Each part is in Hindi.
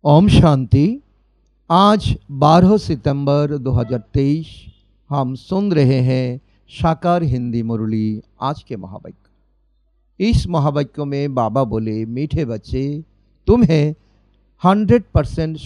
ओम शांति। आज 12 सितंबर 2023 हम सुन रहे हैं साकार हिंदी मुरली। आज के महावाक्य, इस महावाक्य में बाबा बोले, मीठे बच्चे, तुम्हें 100%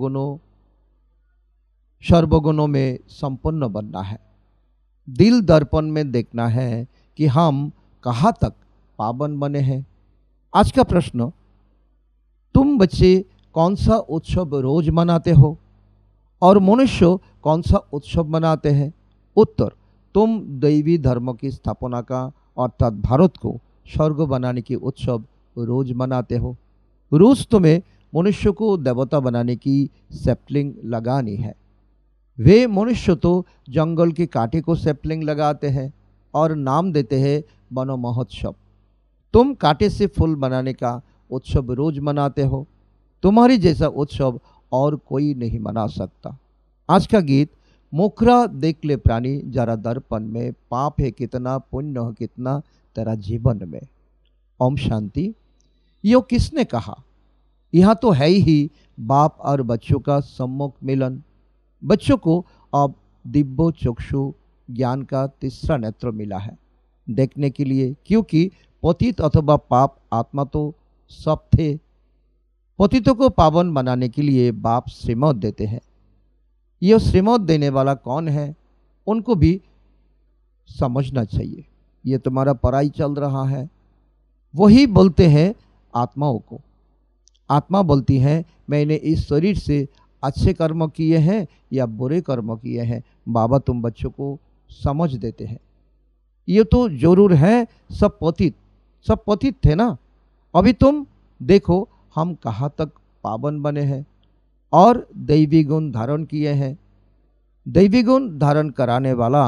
सर्वगुणों में संपन्न बनना है। दिल दर्पण में देखना है कि हम कहाँ तक पावन बने हैं। आज का प्रश्न, तुम बच्चे कौन सा उत्सव रोज मनाते हो और मनुष्य कौन सा उत्सव मनाते हैं? उत्तर, तुम दैवी धर्म की स्थापना का अर्थात भारत को स्वर्ग बनाने की उत्सव रोज मनाते हो। रोज तुम्हें मनुष्य को देवता बनाने की सैपलिंग लगानी है। वे मनुष्य तो जंगल के कांटे को सैपलिंग लगाते हैं और नाम देते हैं वन महोत्सव। तुम कांटे से फूल बनाने का उत्सव रोज मनाते हो। तुम्हारी जैसा उत्सव और कोई नहीं मना सकता। आज का गीत, मुखरा देख ले प्राणी जरा दर्पण में, पाप है कितना पुण्य है कितना तेरा जीवन में। ओम शांति। यो किसने कहा? यहाँ तो है ही बाप और बच्चों का सम्मुख मिलन। बच्चों को अब दिव्य चक्षु ज्ञान का तीसरा नेत्र मिला है देखने के लिए, क्योंकि पतित अथवा पाप आत्मा तो सब थे। पतितों को पावन बनाने के लिए बाप श्रीमत देते हैं। यह श्रीमत देने वाला कौन है, उनको भी समझना चाहिए। ये तुम्हारा पढ़ाई चल रहा है, वही बोलते हैं आत्माओं को। आत्मा बोलती है, मैंने इस शरीर से अच्छे कर्म किए हैं या बुरे कर्म किए हैं। बाबा तुम बच्चों को समझ देते हैं। ये तो जरूर है, सब पतित थे ना। अभी तुम देखो हम कहाँ तक पावन बने हैं और दैवी गुण धारण किए हैं। दैवी गुण धारण कराने वाला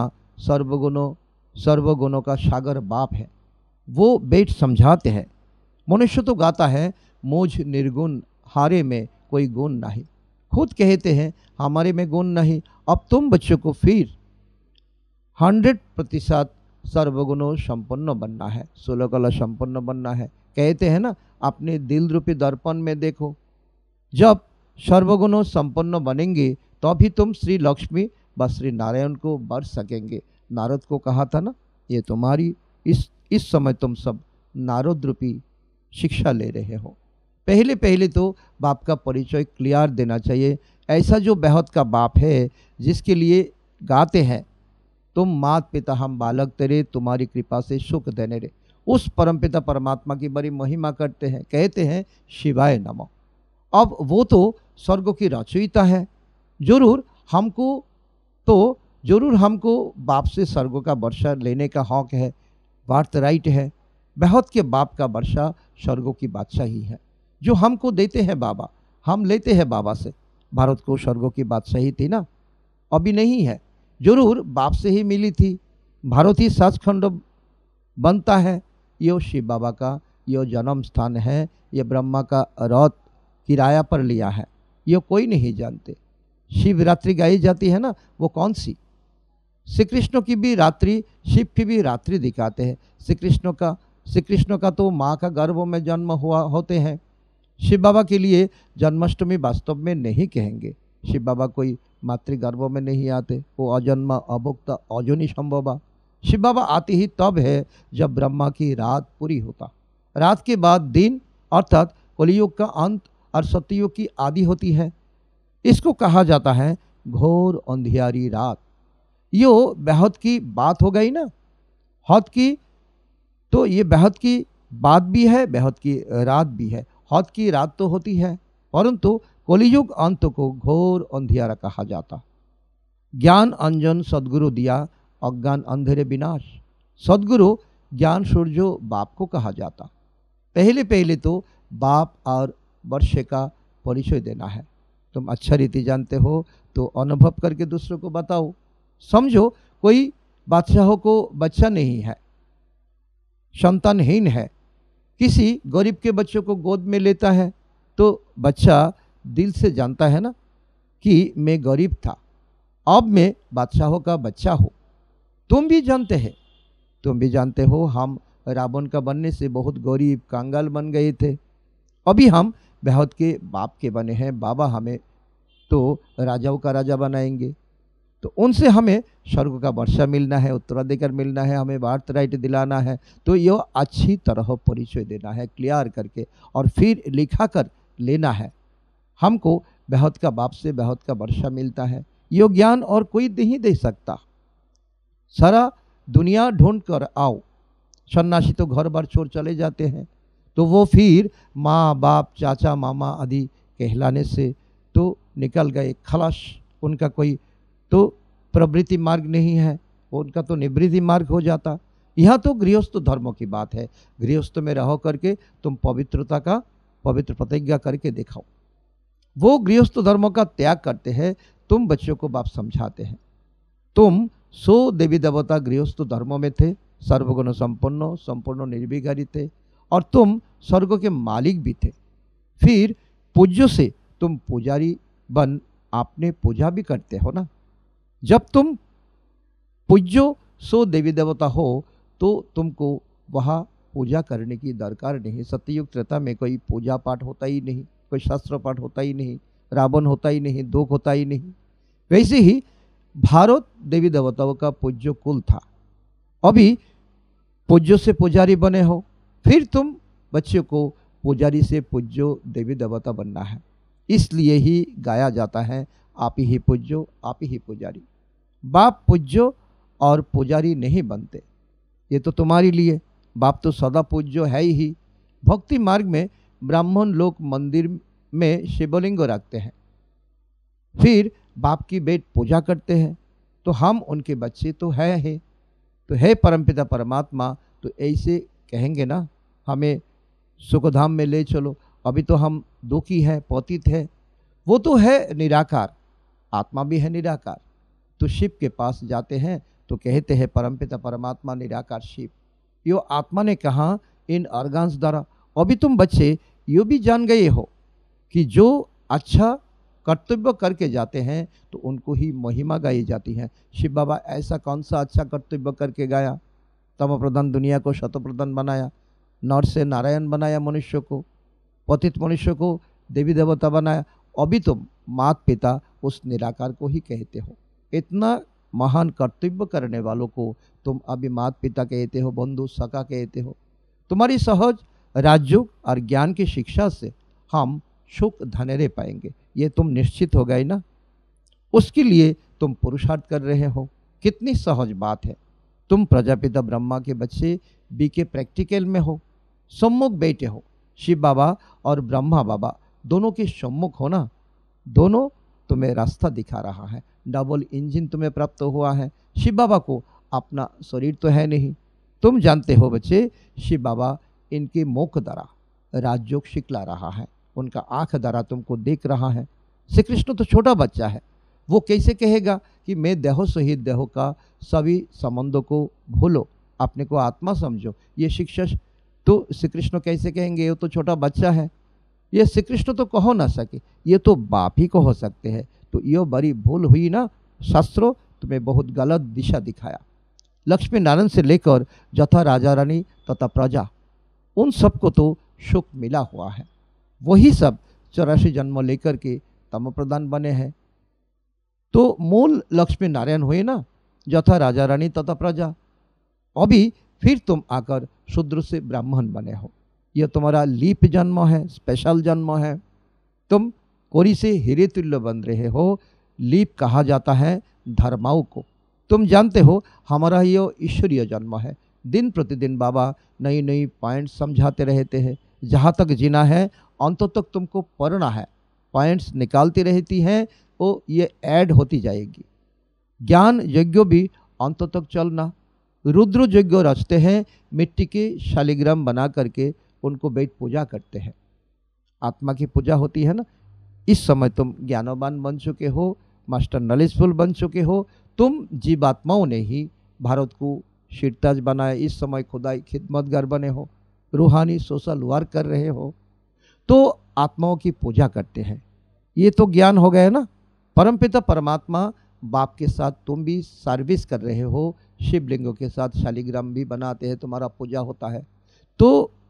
सर्वगुणों का सागर बाप है। वो बैठ समझाते हैं। मनुष्य तो गाता है, मुझ निर्गुण हारे में कोई गुण नहीं। खुद कहते हैं हमारे में गुण नहीं। अब तुम बच्चों को फिर 100% सर्वगुणों संपन्न बनना है, 16 कला संपन्न बनना है। कहते हैं ना, अपने दिल रूपी दर्पण में देखो। जब सर्वगुणों संपन्न बनेंगे तभी तुम श्री लक्ष्मी व श्री नारायण को वर सकेंगे। नारद को कहा था ना, ये तुम्हारी इस समय तुम सब नारद रूपी शिक्षा ले रहे हो। पहले तो बाप का परिचय क्लियर देना चाहिए। ऐसा जो बेहद का बाप है, जिसके लिए गाते हैं, तुम मात पिता हम बालक तेरे, तुम्हारी कृपा से सुख देने रे। उस परमपिता परमात्मा की बड़ी महिमा करते हैं, कहते हैं शिवाय नमः। अब वो तो स्वर्ग की रचयिता है। जरूर हमको बाप से स्वर्ग का वर्षा लेने का हक है, बर्थ राइट है। बेहद के बाप का वर्षा स्वर्ग की बादशाही है जो हमको देते हैं बाबा। हम लेते हैं बाबा से। भारत को स्वर्ग की बादशाही थी ना, अभी नहीं है। जरूर बाप से ही मिली थी। भारत ही सचखंड बनता है। यो शिव बाबा का यो जन्म स्थान है। ये ब्रह्मा का रथ किराया पर लिया है, ये कोई नहीं जानते। शिवरात्रि गाई जाती है ना, वो कौन सी? श्री कृष्ण की भी रात्रि, शिव की भी रात्रि दिखाते हैं। श्री कृष्ण का तो माँ का गर्भ में जन्म हुआ होते हैं। शिव बाबा के लिए जन्माष्टमी वास्तव में नहीं कहेंगे। शिव बाबा कोई मातृगर्भ में नहीं आते, वो अजन्मा अभुक्त अजोनि संभवा। शिव बाबा आती ही तब है जब ब्रह्मा की रात पूरी होता। रात के बाद दिन अर्थात कलियुग का अंत और सतयुग की आदि होती है। इसको कहा जाता है घोर अंधियारी रात। यो बेहद की बात हो गई ना, हद की। तो ये बेहद की बात भी है, बेहद की रात भी है। हद की रात तो होती है, परंतु कलियुग अंत को घोर अंधियारा कहा जाता। ज्ञान अंजन सदगुरु दिया, अज्ञान अंधेरे विनाश। सदगुरु ज्ञान सूर्यो बाप को कहा जाता। पहले तो बाप और वर्षे का परिचय देना है। तुम अच्छा रीति जानते हो तो अनुभव करके दूसरों को बताओ। समझो कोई बादशाहों को बच्चा नहीं है, संतानहीन है, किसी गरीब के बच्चों को गोद में लेता है तो बच्चा दिल से जानता है ना कि मैं गरीब था, अब मैं बादशाहों का बच्चा हूँ। तुम भी जानते हो हम रावण का बनने से बहुत गरीब कंगाल बन गए थे। अभी हम बहुत के बाप के बने हैं, बाबा हमें तो राजाओं का राजा बनाएंगे, तो उनसे हमें स्वर्ग का वर्षा मिलना है, उत्तराधिकार मिलना है, हमें बर्थ राइट दिलाना है। तो ये अच्छी तरह परिचय देना है क्लियर करके, और फिर लिखा कर लेना है। हमको बहुत का बाप से बहुत का वर्षा मिलता है, ये ज्ञान और कोई नहीं दे सकता। सारा दुनिया ढूंढ कर आओ, सन्यासी तो घर बार छोड़ चले जाते हैं, तो वो फिर माँ बाप चाचा मामा आदि कहलाने से तो निकल गए, खलास। उनका कोई तो प्रवृत्ति मार्ग नहीं है, उनका तो निवृत्ति मार्ग हो जाता। यह तो गृहस्थ धर्मों की बात है। गृहस्थ में रहो करके तुम पवित्रता का पवित्र प्रतिज्ञा करके दिखाओ। वो गृहस्थ धर्मों का त्याग करते हैं, तुम बच्चों को बाप समझाते हैं। तुम 100 देवी देवता गृहस्थ धर्मों में थे, सर्वगुण संपन्न संपूर्ण निर्विकारी थे, और तुम स्वर्ग के मालिक भी थे। फिर पूज्य से तुम पुजारी बन आपने पूजा भी करते हो ना। जब तुम पूज्य 100 देवी देवता हो तो तुमको वहाँ पूजा करने की दरकार नहीं। सत्ययुग त्रेता में कोई पूजा पाठ होता ही नहीं, कोई शास्त्र पाठ होता ही नहीं, रावण होता ही नहीं, दुख होता ही नहीं। वैसे ही भारत देवी देवताओं का पूज्य कुल था। अभी पूज्य से पुजारी बने हो, फिर तुम बच्चों को पुजारी से पूज्य देवी देवता बनना है। इसलिए ही गाया जाता है, आप ही पूज्यो आप ही पुजारी। बाप पूज्यो और पुजारी नहीं बनते, ये तो तुम्हारे लिए। बाप तो सदा पूज्यो है ही। भक्ति मार्ग में ब्राह्मण लोग मंदिर में शिवलिंग रखते हैं, फिर बाप की बेट पूजा करते हैं, तो हम उनके बच्चे तो है ही। तो है परमपिता परमात्मा, तो ऐसे कहेंगे ना, हमें सुखधाम में ले चलो। अभी तो हम दुखी है, पतित है। वो तो है निराकार, आत्मा भी है निराकार। तो शिव के पास जाते हैं तो कहते हैं परमपिता परमात्मा निराकार शिव। यो आत्मा ने कहा इन ऑर्गन्स द्वारा। अभी तुम बच्चे यो भी जान गए हो कि जो अच्छा कर्तव्य करके जाते हैं तो उनको ही महिमा गाई जाती है। शिव बाबा ऐसा कौन सा अच्छा कर्तव्य करके गाया? तम प्रधान दुनिया को शत प्रधान बनाया, नर से नारायण बनाया, मनुष्य को पतित मनुष्य को देवी देवता बनाया। अभी तुम माता पिता उस निराकार को ही कहते हो। इतना महान कर्तव्य करने वालों को तुम अभी माता पिता कहते हो, बंधु सखा कहते हो। तुम्हारी सहज राजयोग और ज्ञान की शिक्षा से हम सुख धनेरे पाएंगे, ये तुम निश्चित हो गए ना। उसके लिए तुम पुरुषार्थ कर रहे हो। कितनी सहज बात है। तुम प्रजापिता ब्रह्मा के बच्चे बीके प्रैक्टिकल में हो, सम्मुख बैठे हो। शिव बाबा और ब्रह्मा बाबा दोनों के सम्मुख हो ना। दोनों तुम्हें रास्ता दिखा रहा है, डबल इंजन तुम्हें प्राप्त हुआ है। शिव बाबा को अपना शरीर तो है नहीं। तुम जानते हो बच्चे, शिव बाबा इनके मुख द्वारा राजयोग सिखला रहा है, उनका आँख द्वारा तुमको देख रहा है। श्री कृष्ण तो छोटा बच्चा है, वो कैसे कहेगा कि मैं देहो सहित देहो का सभी संबंधों को भूलो, अपने को आत्मा समझो। ये शिक्षा तो श्री कृष्ण कैसे कहेंगे? ये तो छोटा बच्चा है, ये श्री कृष्ण तो कहो ना सके, ये तो बाप ही को हो सकते हैं। तो ये बड़ी भूल हुई ना। शास्त्रों तुम्हें बहुत गलत दिशा दिखाया। लक्ष्मी नारायण से लेकर जथा राजा रानी तथा प्रजा, उन सबको तो सुख मिला हुआ है। वही सब 84 जन्म लेकर के तम प्रधान बने हैं। तो मूल लक्ष्मी नारायण हुए ना, जथा राजा रानी तथा प्रजा। अभी फिर तुम आकर शूद्र से ब्राह्मण बने हो। यह तुम्हारा लीप जन्म है, स्पेशल जन्म है। तुम कोरी से हीरे तुल्य बन रहे हो। लीप कहा जाता है धर्माओं को। तुम जानते हो हमारा ये ईश्वरीय जन्म है। दिन प्रतिदिन बाबा नई नई पॉइंट समझाते रहते हैं। जहाँ तक जीना है अंत तक तुमको पढ़ना है। पॉइंट्स निकालती रहती हैं, वो ये ऐड होती जाएगी। ज्ञान यज्ञ भी अंत तक चलना। रुद्र यज्ञ रचते हैं, मिट्टी के शालिग्राम बना करके उनको बैठ पूजा करते हैं। आत्मा की पूजा होती है ना। इस समय तुम ज्ञानवान बन चुके हो, मास्टर नॉलेजफुल बन चुके हो। तुम जीवात्माओं ने ही भारत को शिरताज बनाया। इस समय खुदाई खिदमतगार बने हो, रूहानी सोशल वर्क कर रहे हो, तो आत्माओं की पूजा करते हैं। ये तो ज्ञान हो गया ना। परमपिता परमात्मा बाप के साथ तुम भी सर्विस कर रहे हो। शिवलिंगों के साथ शालिग्राम भी बनाते हैं, तुम्हारा पूजा होता है। तो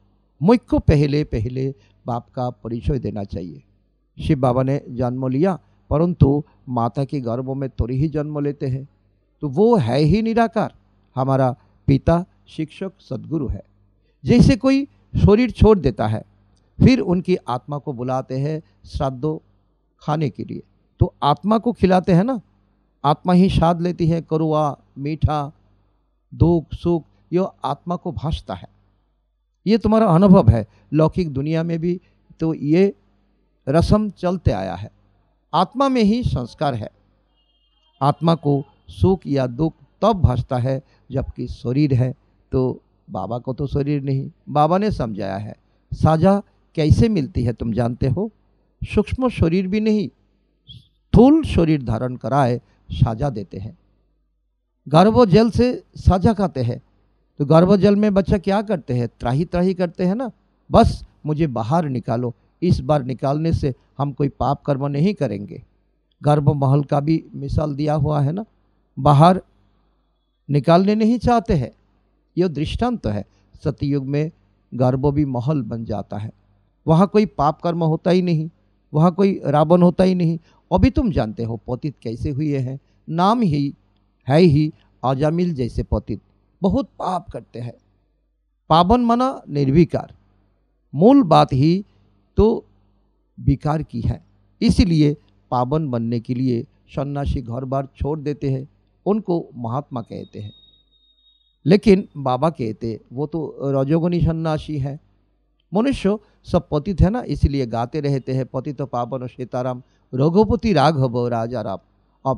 मुझको पहले पहले बाप का परिचय देना चाहिए। शिव बाबा ने जन्म लिया, परंतु माता के गर्भ में थोड़ी ही जन्म लेते हैं, तो वो है ही निराकार, हमारा पिता शिक्षक सद्गुरु है। जैसे कोई शरीर छोड़ देता है, फिर उनकी आत्मा को बुलाते हैं श्राद्धो खाने के लिए, तो आत्मा को खिलाते हैं ना, आत्मा ही स्वाद लेती है, कड़वा मीठा दुख सुख ये आत्मा को भासता है। ये तुम्हारा अनुभव है, लौकिक दुनिया में भी तो ये रस्म चलते आया है। आत्मा में ही संस्कार है, आत्मा को सुख या दुख तब भासता है जबकि शरीर है, तो बाबा को तो शरीर नहीं। बाबा ने समझाया है साझा कैसे मिलती है, तुम जानते हो, सूक्ष्म शरीर भी नहीं, स्थूल शरीर धारण कराए साझा देते हैं। गर्भ जल से साझा खाते हैं, तो गर्भ जल में बच्चा क्या करते हैं, त्राही त्राही करते हैं ना, बस मुझे बाहर निकालो, इस बार निकालने से हम कोई पाप कर्म नहीं करेंगे। गर्भ महल का भी मिसाल दिया हुआ है ना, बाहर निकालने नहीं चाहते हैं, यह दृष्टांत है। सतयुग में गर्भ भी महल बन जाता है, वहाँ कोई पाप कर्म होता ही नहीं, वहाँ कोई रावण होता ही नहीं। अभी तुम जानते हो पतित कैसे हुए हैं, नाम ही है ही अजामिल जैसे पतित, बहुत पाप करते हैं। पावन मना निर्विकार, मूल बात ही तो विकार की है, इसीलिए पावन बनने के लिए सन्यासी घर बार छोड़ देते हैं, उनको महात्मा कहते हैं। लेकिन बाबा कहते वो तो रजोगुणी सन्यासी है। मनुष्य सब पतित है ना, इसलिए गाते रहते हैं पतित पावन सीताराम रघुपति राघव राजा राम। अब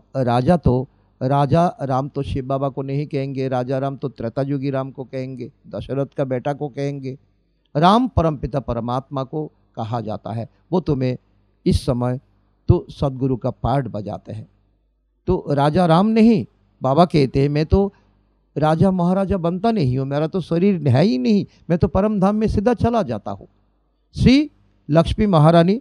राजा राम तो शिव बाबा को नहीं कहेंगे, राजा राम तो त्रेतायुगी राम को कहेंगे, दशरथ का बेटा को कहेंगे। राम परमपिता परमात्मा को कहा जाता है। वो तुम्हें इस समय तो सदगुरु का पाठ बजाते हैं, तो राजा राम नहीं, बाबा कहते हैं मैं तो राजा महाराजा बनता नहीं हूँ, मेरा तो शरीर है ही नहीं, मैं तो परम धाम में सीधा चला जाता हूँ। श्री लक्ष्मी महारानी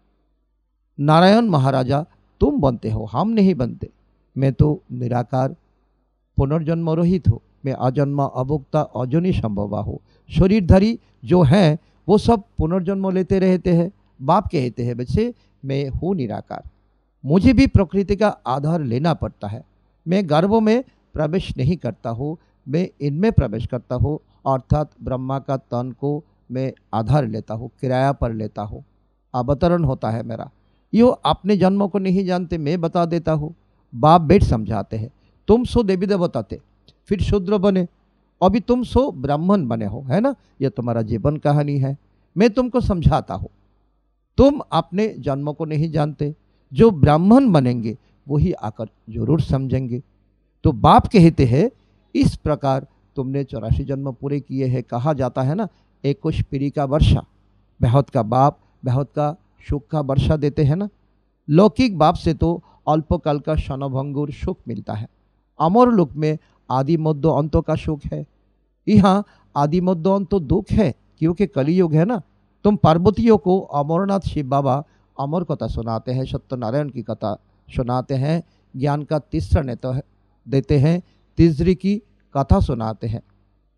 नारायण महाराजा तुम बनते हो, हम नहीं बनते। मैं तो निराकार पुनर्जन्म रहित हो, मैं अजन्मा अभोक्ता अजनी संभवा हो। शरीरधारी जो हैं वो सब पुनर्जन्म लेते रहते हैं। बाप कहते हैं बच्चे मैं हूँ निराकार, मुझे भी प्रकृति का आधार लेना पड़ता है। मैं गर्भ में प्रवेश नहीं करता हूँ, मैं इनमें प्रवेश करता हूँ, अर्थात ब्रह्मा का तन को मैं आधार लेता हूँ, किराया पर लेता हूँ, अवतरण होता है मेरा। यो अपने जन्मों को नहीं जानते, मैं बता देता हूँ। बाप बेट समझाते हैं तुम सो देवी देवता थे, फिर शूद्र बने, अभी तुम सो ब्राह्मण बने हो, है ना, यह तुम्हारा जीवन कहानी है। मैं तुमको समझाता हूँ, तुम अपने जन्मों को नहीं जानते, जो ब्राह्मण बनेंगे वही आकर जरूर समझेंगे। तो बाप कहते हैं इस प्रकार तुमने 84 जन्म पूरे किए हैं। कहा जाता है ना 21 पीढ़ी का वर्षा, बहुत का बाप बहुत का सुख का वर्षा देते हैं ना। लौकिक बाप से तो अल्पकाल का क्षणभंगुर सुख मिलता है, अमर लोक में आदि मध्य अंत का सुख है, यहाँ आदि मध्य अंत दुख है, क्योंकि कलियुग है ना। तुम पार्वतियों को अमरनाथ शिव बाबा अमर कथा सुनाते हैं, सत्यनारायण की कथा सुनाते हैं, ज्ञान का तीसरा नेत्र देते हैं, तीसरी की कथा सुनाते हैं।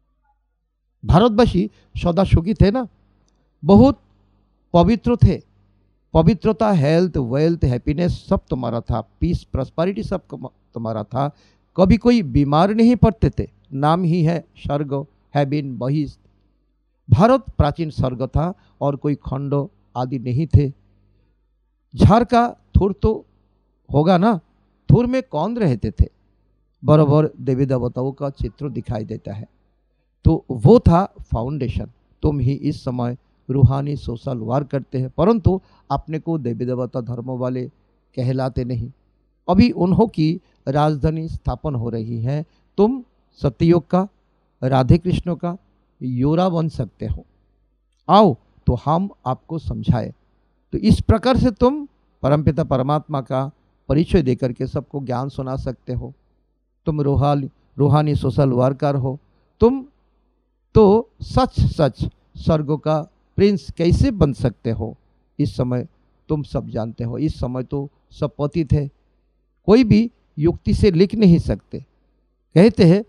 भारतवासी सदा सुखी थे ना, बहुत पवित्र थे, पवित्रता हेल्थ वेल्थ हैप्पीनेस सब तुम्हारा था, पीस प्रॉस्पेरिटी सब तुम्हारा था, कभी कोई बीमार नहीं पड़ते थे। नाम ही है स्वर्ग, हैबिन बहिष्ठ। भारत प्राचीन स्वर्ग था और कोई खंड आदि नहीं थे। झार का थुर तो होगा ना, थुर में कौन रहते थे, बराबर देवी देवताओं का चित्र दिखाई देता है, तो वो था फाउंडेशन। तुम ही इस समय रूहानी सोशल वार करते हैं, परंतु अपने को देवी देवता धर्म वाले कहलाते नहीं। अभी उन्हों की राजधानी स्थापन हो रही है, तुम सत्ययुग का राधे कृष्ण का योरा बन सकते हो, आओ तो हम आपको समझाए। तो इस प्रकार से तुम परमपिता परमात्मा का परिचय देकर के सबको ज्ञान सुना सकते हो। तुम रूहानी सोशल वर्कर हो, तुम तो सच सच स्वर्ग का प्रिंस कैसे बन सकते हो, इस समय तुम सब जानते हो। इस समय तो सब पतित है, कोई भी युक्ति से लिख नहीं सकते। कहते हैं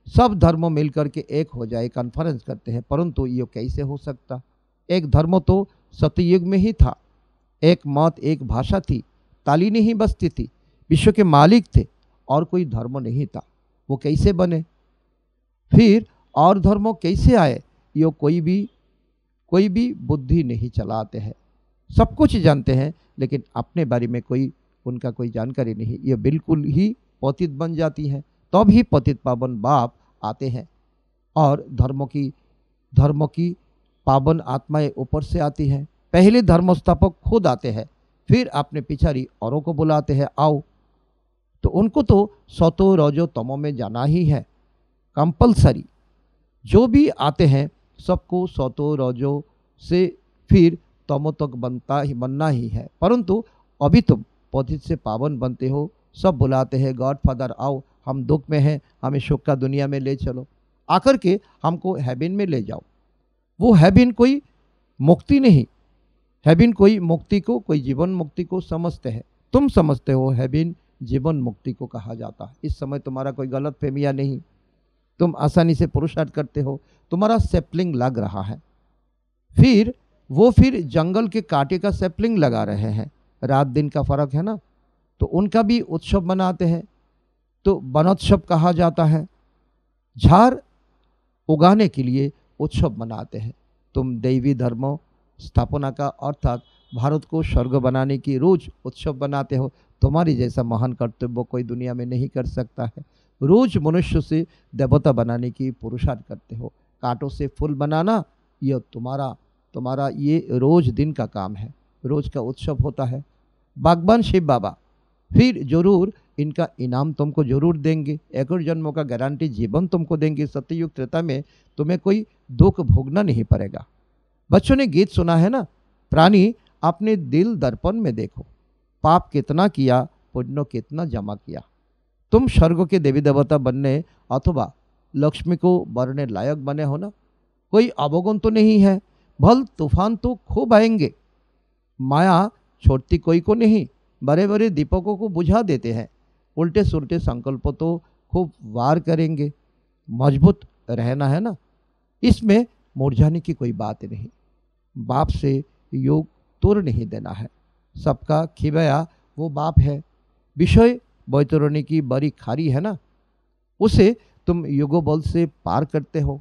सब धर्म मिलकर के एक हो जाए, कॉन्फ्रेंस करते हैं, परंतु ये कैसे हो सकता? एक धर्म तो सतयुग में ही था, एक मत एक भाषा थी, ताली नहीं बजती थी, विश्व के मालिक थे और कोई धर्म नहीं था। वो कैसे बने? फिर और धर्म कैसे आए? ये कोई भी बुद्धि नहीं चलाते हैं। सब कुछ जानते हैं लेकिन अपने बारे में उनका कोई जानकारी नहीं। ये बिल्कुल ही पतित बन जाती हैं। तब ही पतित पावन बाप आते हैं और धर्म की पावन आत्माएं ऊपर से आती हैं। पहले धर्म स्थापक खुद आते हैं, फिर अपने पिछाड़ी औरों को बुलाते हैं, आओ। तो उनको तो सतो रजो तमो में जाना ही है, कंपलसरी। जो भी आते हैं सबको सतो रजो से फिर तमो तक बनना ही है। परंतु अभी तुम पतित से पावन बनते हो, सब बुलाते हैं, गॉड फादर आओ, हम दुख में हैं, हमें सुख का दुनिया में ले चलो, आकर के हमको हेवन में ले जाओ। वो हेवन कोई मुक्ति नहीं, हेवन कोई जीवन मुक्ति को समझते हैं। तुम समझते हो हेवन जीवन मुक्ति को कहा जाता है। इस समय तुम्हारा कोई गलत फहमिया नहीं, तुम आसानी से पुरुषार्थ करते हो, तुम्हारा सैपलिंग लग रहा है। फिर जंगल के कांटे का सैपलिंग लगा रहे हैं, रात दिन का फर्क है ना, तो उनका भी उत्सव मनाते हैं, तो वनोत्सव कहा जाता है। झाड़ उगाने के लिए उत्सव मनाते हैं। तुम दैवी धर्म स्थापना का अर्थात भारत को स्वर्ग बनाने की रोज उत्सव बनाते हो। तुम्हारी जैसा महान कर्तव्य कोई दुनिया में नहीं कर सकता है। रोज मनुष्य से देवता बनाने की पुरुषार्थ करते हो। कांटों से फूल बनाना यह तुम्हारा ये रोज दिन का काम है, रोज का उत्सव होता है। बागबान शिव बाबा फिर जरूर इनका इनाम तुमको जरूर देंगे। एक और जन्मों का गारंटी जीवन तुमको देंगे। सत्ययुग त्रेता में तुम्हें कोई दुख भोगना नहीं पड़ेगा। बच्चों ने गीत सुना है ना, प्राणी अपने दिल दर्पण में देखो, पाप कितना किया, पुण्य कितना जमा किया। तुम स्वर्ग के देवी देवता बनने अथवा लक्ष्मी को वरने लायक बने हो ना, कोई अवगुण तो नहीं है। भल तूफान तो खूब आएंगे, माया छोड़ती कोई को नहीं। बड़े बड़े दीपकों को बुझा देते हैं, उल्टे सुलटे संकल्प तो खूब वार करेंगे। मजबूत रहना है ना, इसमें मुरझाने की कोई बात नहीं। बाप से योग तोड़ नहीं देना है। सबका खिबया वो बाप है। विषय बैतरणी की बड़ी खारी है ना, उसे तुम युगो बल से पार करते हो।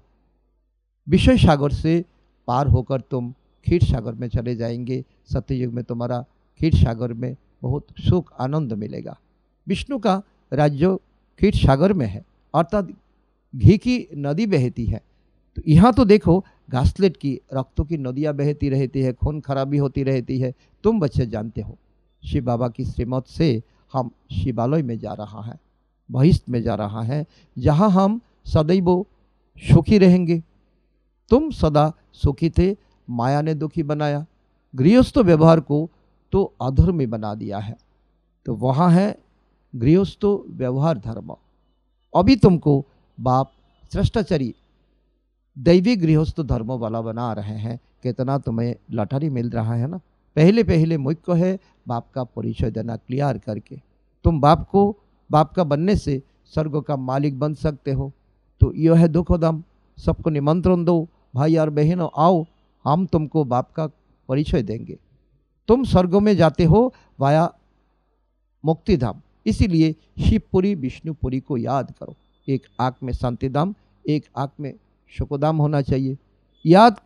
विषय सागर से पार होकर तुम क्षीर सागर में चले जाएंगे। सत्ययुग में तुम्हारा क्षीर सागर में बहुत सुख आनंद मिलेगा। विष्णु का राज्य क्षीर सागर में है, अर्थात घी की नदी बहती है। तो यहाँ तो देखो घासलेट की रक्तों की नदियाँ बहती रहती है, खून खराबी होती रहती है। तुम बच्चे जानते हो शिव बाबा की श्रीमत से हम शिवालय में जा रहा है, बहिष्ठ में जा रहा है, जहाँ हम सदैव सुखी रहेंगे। तुम सदा सुखी थे, माया ने दुखी बनाया। गृहस्थ व्यवहार को तो अधर्मी बना दिया है, तो वहाँ है गृहस्थ व्यवहार धर्म। अभी तुमको बाप श्रेष्ठाचारी दैवी गृहस्थ धर्म वाला बना रहे हैं। कितना तुम्हें लटारी मिल रहा है ना। पहले मुख्य है बाप का परिचय देना क्लियर करके। तुम बाप का बनने से स्वर्ग का मालिक बन सकते हो। तो यह है दुखोदम। सबको निमंत्रण दो, भाई और बहनों आओ, हम तुमको बाप का परिचय देंगे। तुम स्वर्ग में जाते हो वाया मुक्तिधाम, इसीलिए शिवपुरी विष्णुपुरी को याद करो। एक आँख में शांतिधाम, एक आँख में सुखधाम होना चाहिए। याद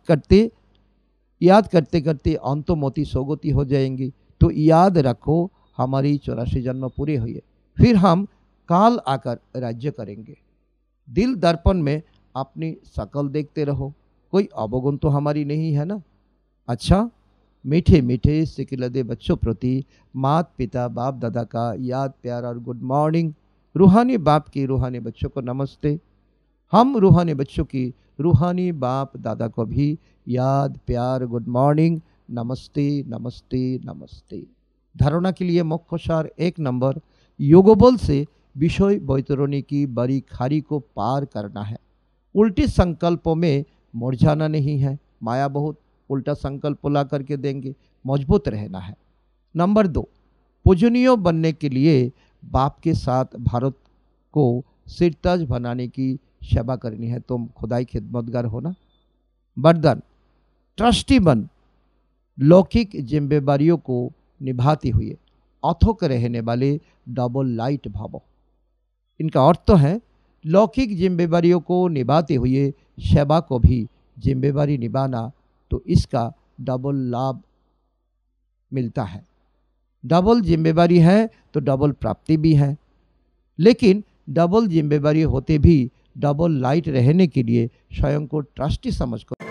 करते करते अंतोमोती सोगोती हो जाएंगी। तो याद रखो हमारी 84 जन्म पूरे हुए, फिर हम काल आकर राज्य करेंगे। दिल दर्पण में अपनी शकल देखते रहो, कोई अवगुण तो हमारी नहीं है ना। अच्छा, मीठे मीठे सिकिलदे बच्चों प्रति माता पिता बाप दादा का याद प्यार और गुड मॉर्निंग। रूहानी बाप की रूहानी बच्चों को नमस्ते। हम रूहानी बच्चों की रूहानी बाप दादा को भी याद प्यार गुड मॉर्निंग, नमस्ते नमस्ते नमस्ते। धारणा के लिए मुख्य सार 1 नंबर, योगबल से विषय बैतरणी की बड़ी खारी को पार करना है। उल्टे संकल्पों में मुरझाना नहीं है। माया बहुत उल्टा संकल्प ला करके देंगे, मजबूत रहना है। नंबर 2, पूजनीय बनने के लिए बाप के साथ भारत को सिरताज बनाने की सेवा करनी है, तुम खुदाई खिदमतगार होना। वरदान, ट्रस्टी बन लौकिक जिम्मेदारियों को निभाते हुए अथक रहने वाले डबल लाइट भावो। इनका अर्थ तो है लौकिक जिम्मेदारियों को निभाते हुए सेवा को भी जिम्मेदारी निभाना, तो इसका डबल लाभ मिलता है। डबल जिम्मेदारी है तो डबल प्राप्ति भी है, लेकिन डबल जिम्मेदारी होते भी डबल लाइट रहने के लिए स्वयं को ट्रस्टी समझकर